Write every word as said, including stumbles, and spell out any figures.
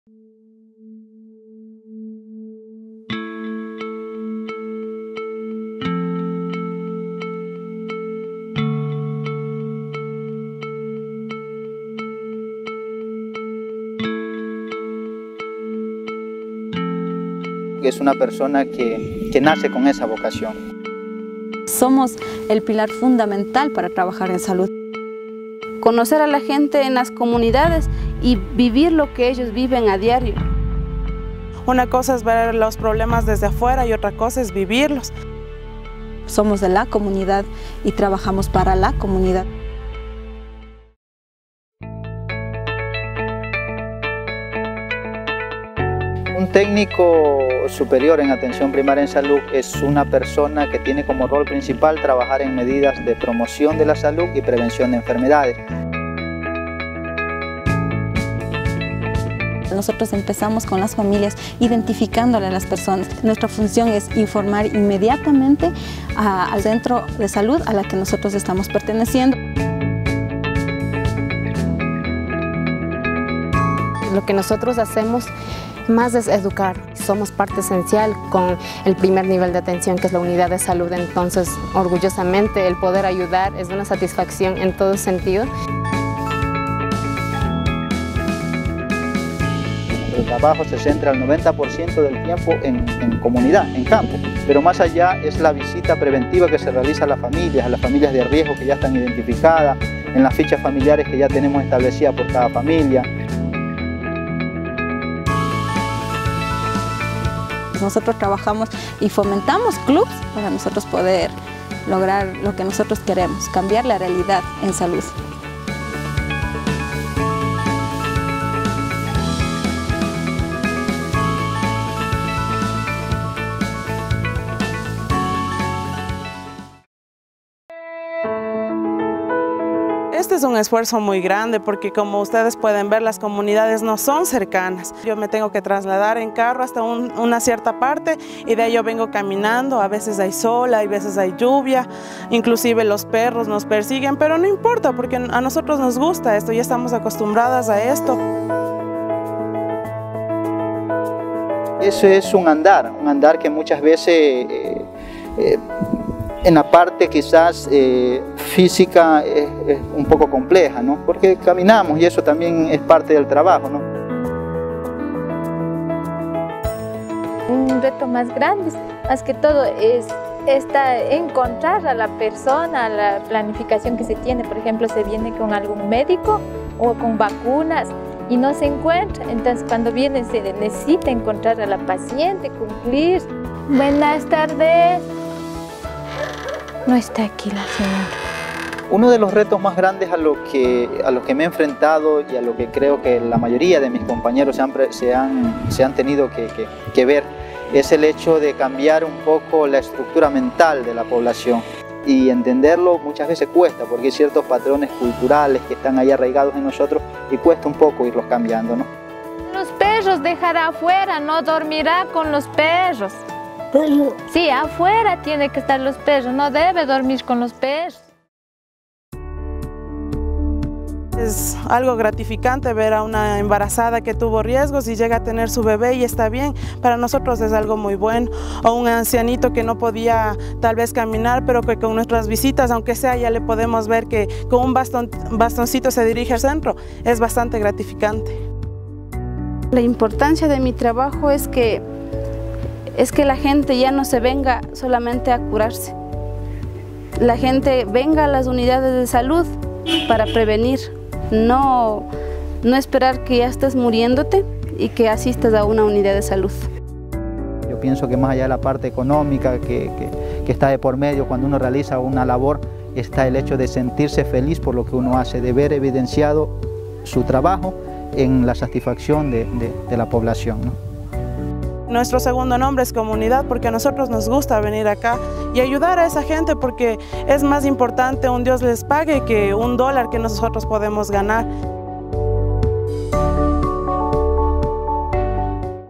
Es una persona que, que nace con esa vocación. Somos el pilar fundamental para trabajar en salud. Conocer a la gente en las comunidades y vivir lo que ellos viven a diario. Una cosa es ver los problemas desde afuera y otra cosa es vivirlos. Somos de la comunidad y trabajamos para la comunidad. Un técnico superior en atención primaria en salud es una persona que tiene como rol principal trabajar en medidas de promoción de la salud y prevención de enfermedades. Nosotros empezamos con las familias identificándole a las personas. Nuestra función es informar inmediatamente a, al centro de salud a la que nosotros estamos perteneciendo. Lo que nosotros hacemos más es educar. Somos parte esencial con el primer nivel de atención, que es la unidad de salud. Entonces, orgullosamente, el poder ayudar es una satisfacción en todo sentido. El trabajo se centra al noventa por ciento del tiempo en, en comunidad, en campo, pero más allá es la visita preventiva que se realiza a las familias, a las familias de riesgo que ya están identificadas, en las fichas familiares que ya tenemos establecidas por cada familia. Nosotros trabajamos y fomentamos clubs para nosotros poder lograr lo que nosotros queremos, cambiar la realidad en salud. Este es un esfuerzo muy grande porque, como ustedes pueden ver, las comunidades no son cercanas. Yo me tengo que trasladar en carro hasta un, una cierta parte y de ahí yo vengo caminando. A veces hay sol, a veces hay lluvia, inclusive los perros nos persiguen, pero no importa porque a nosotros nos gusta esto, ya estamos acostumbradas a esto. Eso es un andar, un andar que muchas veces eh, eh, en la parte quizás eh, física es, es un poco compleja, ¿no? Porque caminamos y eso también es parte del trabajo, ¿no? Un reto más grande, más que todo, es esta, encontrar a la persona, la planificación que se tiene. Por ejemplo, se viene con algún médico o con vacunas y no se encuentra. Entonces, cuando viene se necesita encontrar a la paciente, cumplir. Buenas tardes. No está aquí la señora. Uno de los retos más grandes a los que, a los que me he enfrentado y a lo que creo que la mayoría de mis compañeros se han, se han, se han tenido que, que, que ver es el hecho de cambiar un poco la estructura mental de la población. Y entenderlo muchas veces cuesta porque hay ciertos patrones culturales que están ahí arraigados en nosotros y cuesta un poco irlos cambiando, ¿no? Los perros dejará afuera, no dormirá con los perros. Sí, afuera tiene que estar los perros, no debe dormir con los perros. Es algo gratificante ver a una embarazada que tuvo riesgos y llega a tener su bebé y está bien. Para nosotros es algo muy bueno. O un ancianito que no podía tal vez caminar, pero que con nuestras visitas, aunque sea, ya le podemos ver que con un bastón, bastoncito se dirige al centro. Es bastante gratificante. La importancia de mi trabajo es que es que la gente ya no se venga solamente a curarse. La gente venga a las unidades de salud para prevenir, no, no esperar que ya estés muriéndote y que asistas a una unidad de salud. Yo pienso que más allá de la parte económica que, que, que está de por medio, cuando uno realiza una labor, está el hecho de sentirse feliz por lo que uno hace, de ver evidenciado su trabajo en la satisfacción de, de, de la población, ¿no? Nuestro segundo nombre es comunidad porque a nosotros nos gusta venir acá y ayudar a esa gente porque es más importante un Dios les pague que un dólar que nosotros podemos ganar.